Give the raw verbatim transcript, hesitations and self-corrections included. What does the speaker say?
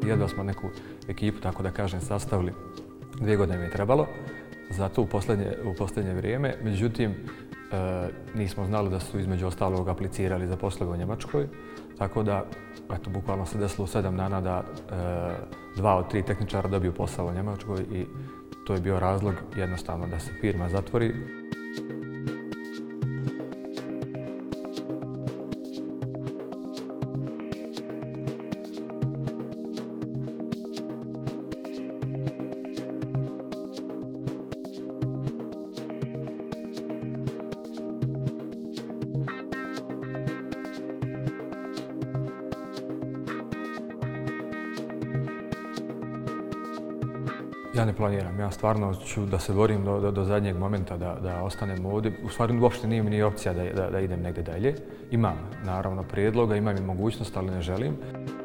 jedva smo neku ekipu, tako da kažem, sastavili. Dvije godine mi je trebalo za to u posljednje, u posljednje vrijeme. Međutim, e, nismo znali da su između ostalog aplicirali za poslove u Njemačkoj. Tako da, eto, bukvalno se desilo u sedam dana da e, dva od tri tehničara dobiju posao u Njemačkoj i to je bio razlog jednostavno da se firma zatvori. Ja ne planiram, ja stvarno ću da se borim do, do, do zadnjeg momenta da, da ostanem ovdje. U stvari uopšte nije mi ni opcija da, da, da idem negdje dalje. Imam naravno prijedloga, imam i mogućnost, ali ne želim.